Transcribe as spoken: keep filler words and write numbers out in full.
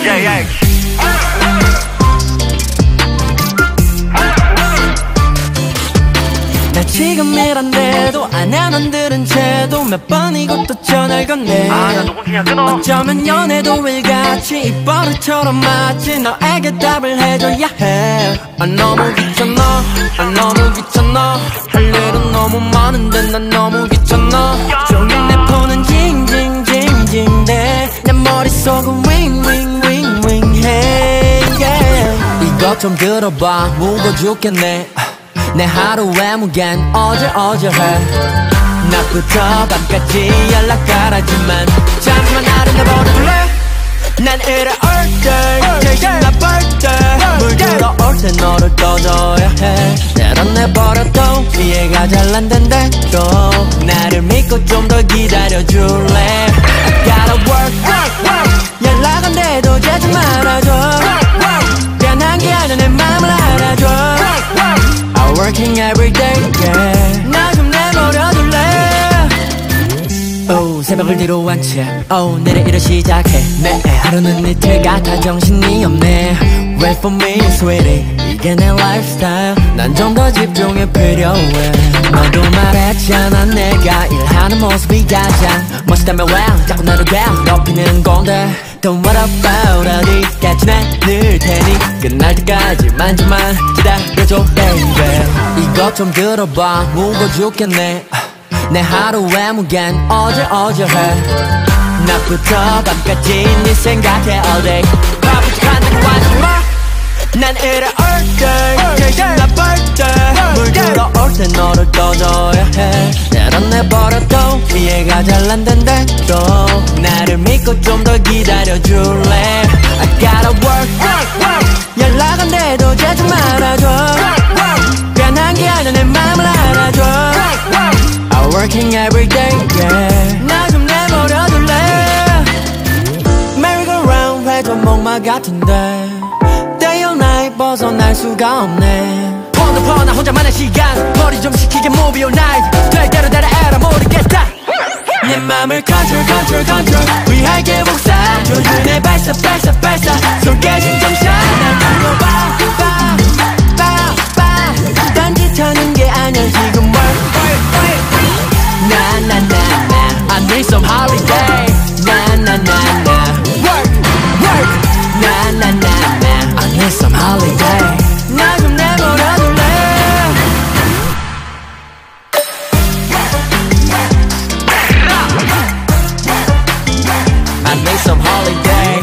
yeah, yeah. 나 지금이란데도 안 해 넌 들은 채도 몇 번이고 또 전화를 건네. 아, 나 녹음 그냥 끊어. 어쩌면 연애도 일같이 이 버릇처럼 맞지. 너에게 답을 해줘야 해. 아 너무 귀찮아, 아 너무 귀찮아. 할 일은 너무 많은데 난 너무 귀찮아. 종일 내 폰은 징징징징대. 내 머릿속은 윙윙윙윙해. yeah. 이것 좀 들어봐, 무거워 죽겠네. 내 하루의 무게는 어질어질해. 낮부터 밤까지 연락 가라지만 잠시만 나를 내버려둘래. 난 이래 all day 대신 나쁠 때 물 들어올 때 너를 떠줘야 해. 때론 내버려도 이해가 잘 안 된대도 나를 믿고 좀 더 기다려줄래. I gotta work 연락 안 돼도 자지 말아줘. 변한 게 아니야 내 맘을 알아줘. I'm working every day, yeah. 나 좀 내버려둘래. oh, 새벽을 뒤로 한 채 oh, 내일 일을 시작해. 내 하루는 이틀 같아 정신이 없네. Wait for me, sweetie. 이게 내 lifestyle. 난 좀 더 집중이 필요해. 너도 말했잖아 내가 일하는 모습이 가장 멋있다며 왜 자꾸 나를 괴롭히는 건데. Don't worry about 어디까지 늘 테니 끝날 때까지 만져만 기다려줘 baby. 이것 좀 들어봐, 무거워 죽겠네. 내 하루의 무게는 어질어질해. 낮부터 밤까지 네 생각해 all day. 바쁘직한다고 하지마. 난 이래 all day 대신 나쁠 때 물 들어올 때 너를 떠줘야 해. 때론 내버려도 이해가 잘 안 된대도 나를 믿고 좀 더 기다려줄래. I gotta work 연락 안 돼도 자지 말아줘. 변한 게 아니야 내 맘을 알아줘. I'm working every day, yeah. 나 좀 내버려둘래. merry-go-round 회전 목마 같은데 day or night 벗어날 수가 없네. 폰도 폰아 혼자만의 시간 머리 좀 식히게 move your night. 될 대로 따라해라 모르겠다. 내 맘을 control control control 위할게 복사 조준해 발사 발사 발사 손 깨진 점샷 날 불러봐 봐 봐 봐 딴짓하는 게 아니야 지금 work na na na na I need some holiday na na na na work work na na na na I need some holiday. 나 좀 내버려둘래. I need some holiday.